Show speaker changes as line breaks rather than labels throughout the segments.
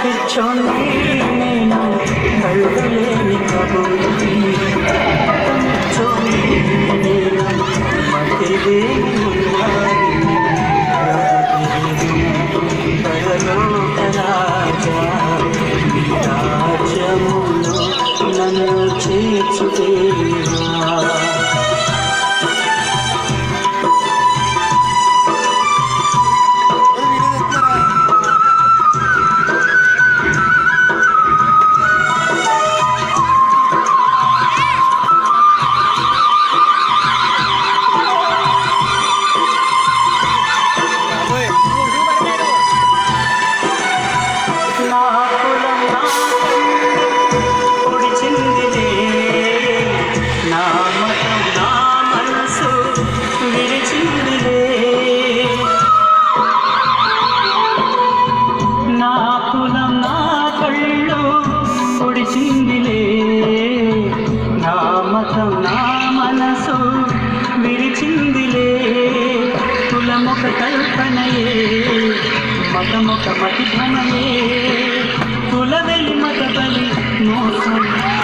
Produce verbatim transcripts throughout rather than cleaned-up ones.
పిచ్చోని నేను కళ్ళలేని కబూరి పిచ్చోని నేను మతిలేని పరలోక రాజా రాజ్యములో నన్ను చేర్చుదేవా కులమొక కల్పనయే మతమొక మతి భ్రమయే కులవెలి మత బలి మోసం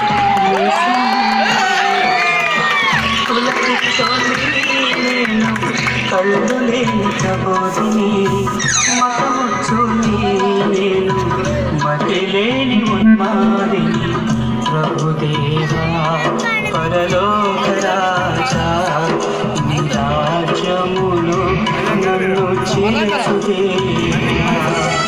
కుల పిచ్చోని నేను కళ్ళు లేని కబోదిని మతముచ్చోని నేను మతి లేని ఉన్మాదిని ప్రభుదేవా పరలోక రాజా రాజ్యములో నన్ను చేర్చుదేవా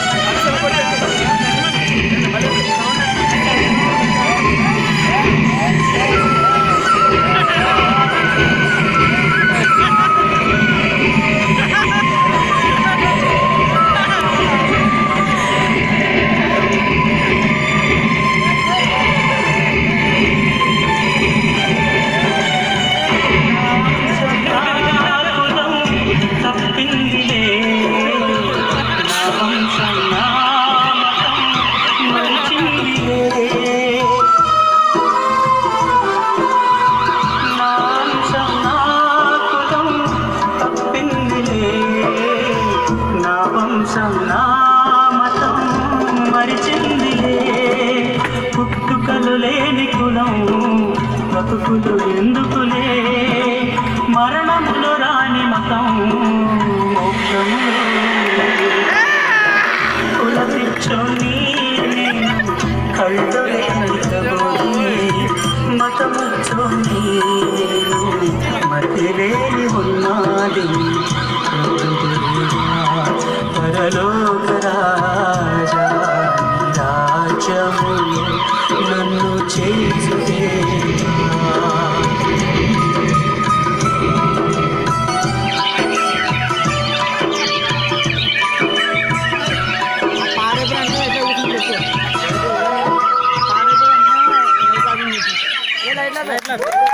పుట్టుకలు లేని కులం బ్రతుకులు ఎందుకులే మరణములు రాని మతం మోక్షములో కుల పిచ్చోని నేను కళ్ళు లేని కబోదిని మతముచ్చోని నేను మతి లేని ఉన్నాదిని పరలోక రాజా రాజ్యములో నన్ను చేర్చుదేవా
పాడే